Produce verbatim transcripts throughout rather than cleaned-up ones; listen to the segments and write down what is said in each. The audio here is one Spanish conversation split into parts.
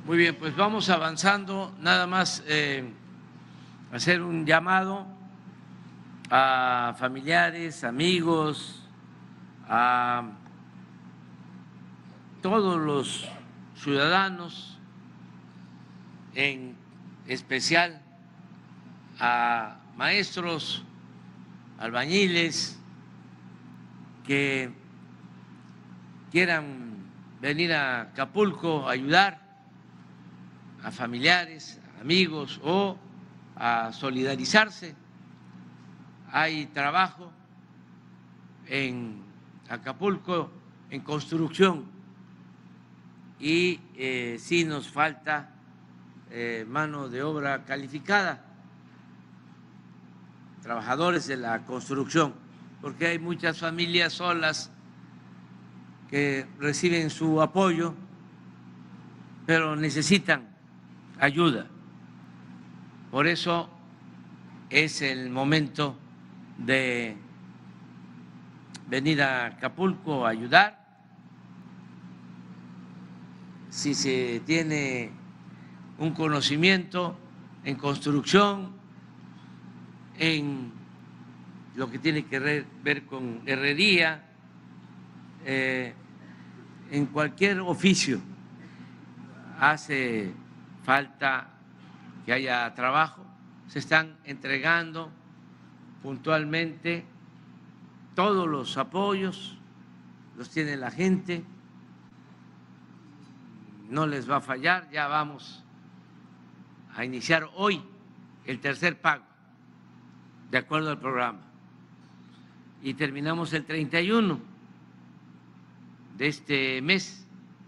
Muy bien, pues vamos avanzando. Nada más eh, hacer un llamado a familiares, amigos, a todos los ciudadanos, en especial a maestros, albañiles que quieran venir a Acapulco a ayudar, a familiares, amigos o a solidarizarse. Hay trabajo en Acapulco en construcción y eh, sí nos falta eh, mano de obra calificada, trabajadores de la construcción, porque hay muchas familias solas que reciben su apoyo, pero necesitan ayuda. Por eso es el momento de venir a Acapulco a ayudar. Si se tiene un conocimiento en construcción, en lo que tiene que ver con herrería, eh, en cualquier oficio hace falta que haya trabajo. Se están entregando puntualmente todos los apoyos, los tiene la gente, no les va a fallar. Ya vamos a iniciar hoy el tercer pago, de acuerdo al programa, y terminamos el treinta y uno de este mes,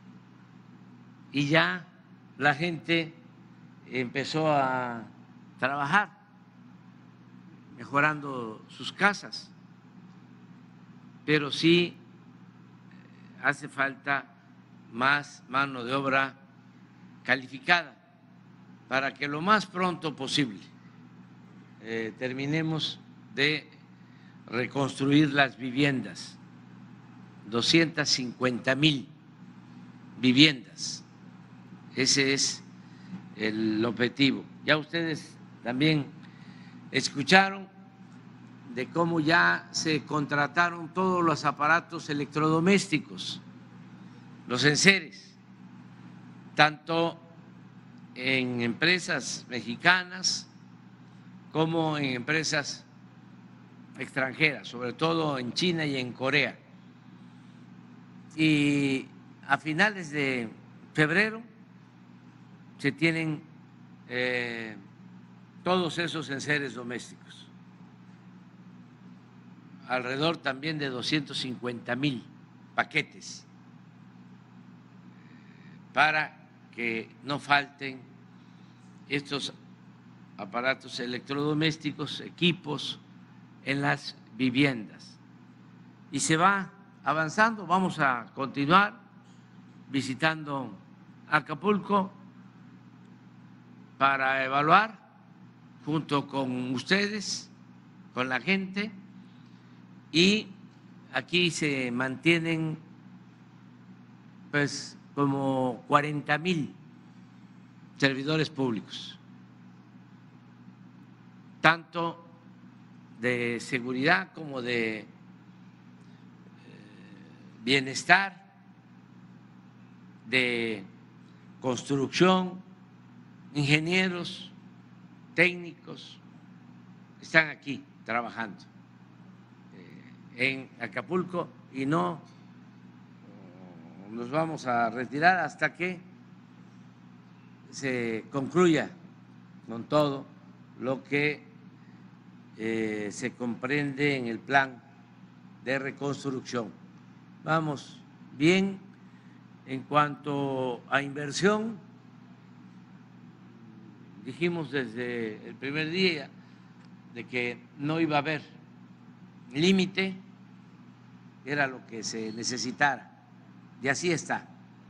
y ya la gente empezó a trabajar mejorando sus casas, pero sí hace falta más mano de obra calificada para que lo más pronto posible eh, terminemos de reconstruir las viviendas, doscientas cincuenta mil viviendas. Ese es el objetivo. Ya ustedes también escucharon de cómo ya se contrataron todos los aparatos electrodomésticos, los enseres, tanto en empresas mexicanas como en empresas extranjeras, sobre todo en China y en Corea. Y a finales de febrero se tienen eh, todos esos enseres domésticos, alrededor también de doscientos cincuenta mil paquetes, para que no falten estos aparatos electrodomésticos, equipos en las viviendas. Y se va avanzando. Vamos a continuar visitando Acapulco para evaluar junto con ustedes, con la gente, y aquí se mantienen pues como cuarenta mil servidores públicos, tanto de seguridad como de eh, bienestar, de construcción, ingenieros, técnicos, están aquí trabajando eh, en Acapulco, y no nos vamos a retirar hasta que se concluya con todo lo que eh, se comprende en el plan de reconstrucción. Vamos bien en cuanto a inversión. Dijimos desde el primer día de que no iba a haber límite, era lo que se necesitara, y así está.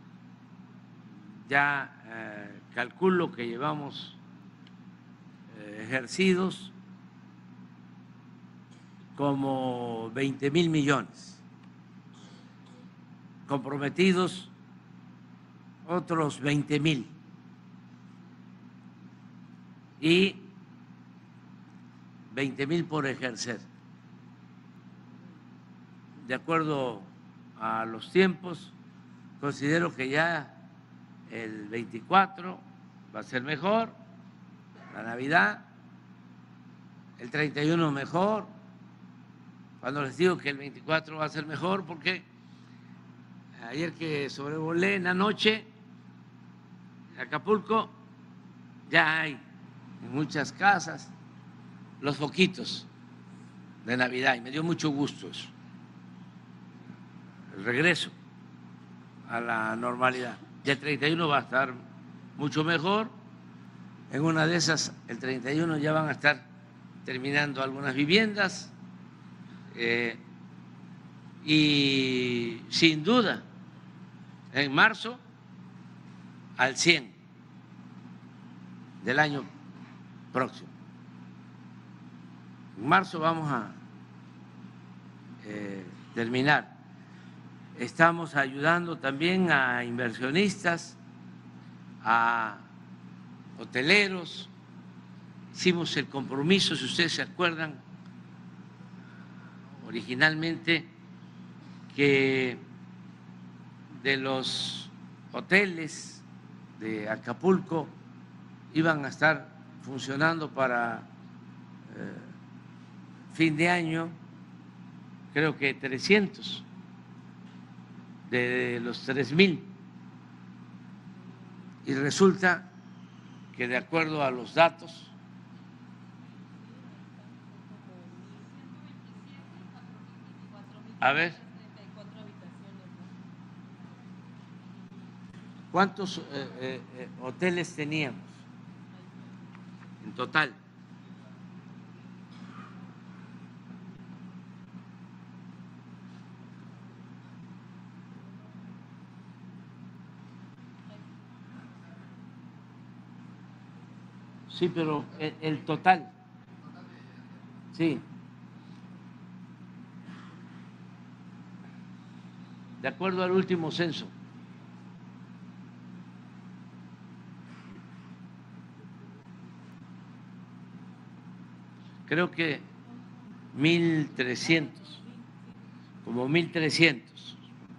Ya eh, calculo que llevamos eh, ejercidos como veinte mil millones, comprometidos otros veinte mil. y veinte mil por ejercer. De acuerdo a los tiempos, considero que ya el veinticuatro va a ser mejor, la Navidad, el treinta y uno mejor. Cuando les digo que el veinticuatro va a ser mejor, porque ayer que sobrevolé en la noche Acapulco, ya hay en muchas casas los foquitos de Navidad y me dio mucho gusto eso, el regreso a la normalidad. Y el treinta y uno va a estar mucho mejor. En una de esas, el treinta y uno ya van a estar terminando algunas viviendas eh, y sin duda en marzo al cien del año próximo. En marzo vamos a eh, terminar. Estamos ayudando también a inversionistas, a hoteleros. Hicimos el compromiso, si ustedes se acuerdan, originalmente, que de los hoteles de Acapulco iban a estar funcionando para eh, fin de año, creo que trescientos de los tres mil. Y resulta que de acuerdo a los datos, a ver, ¿cuántos eh, eh, eh, hoteles teníamos en total? Sí, pero el, el total, sí. De acuerdo al último censo. Creo que mil trescientos, como mil trescientos.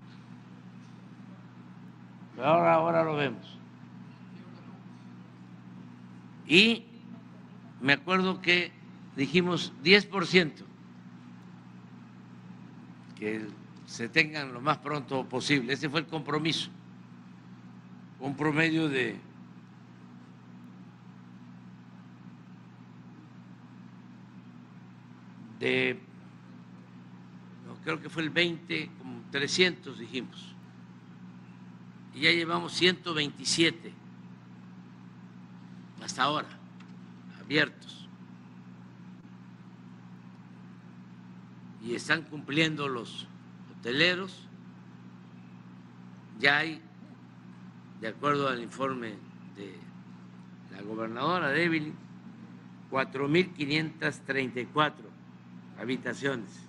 Pero ahora, ahora lo vemos. Y me acuerdo que dijimos diez por ciento, que se tengan lo más pronto posible. Ese fue el compromiso. Un promedio de de, no, creo que fue el veinte, como trescientos dijimos. Y ya llevamos ciento veintisiete hasta ahora, abiertos. Y están cumpliendo los hoteleros. Ya hay, de acuerdo al informe de la gobernadora de Evelyn, cuatro mil quinientas treinta y cuatro habitaciones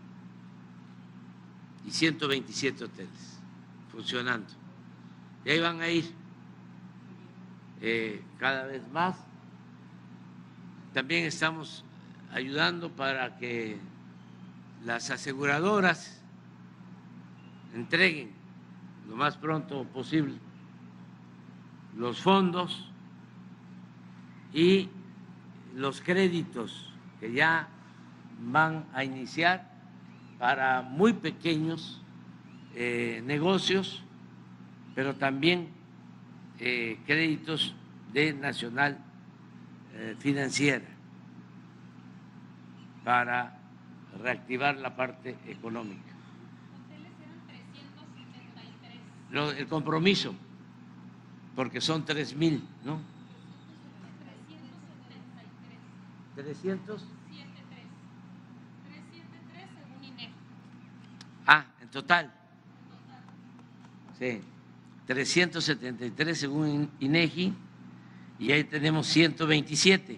y ciento veintisiete hoteles funcionando. Y ahí van a ir eh, cada vez más. También estamos ayudando para que las aseguradoras entreguen lo más pronto posible los fondos y los créditos que ya van a iniciar para muy pequeños eh, negocios, pero también eh, créditos de Nacional eh, Financiera para reactivar la parte económica. Lo, el compromiso, porque son tres mil, ¿no? trescientos según INEGI. Ah, en total. Sí, trescientos setenta y tres según INEGI y ahí tenemos ciento veintisiete.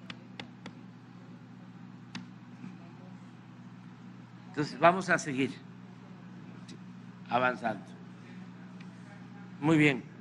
Entonces vamos a seguir avanzando. Muy bien.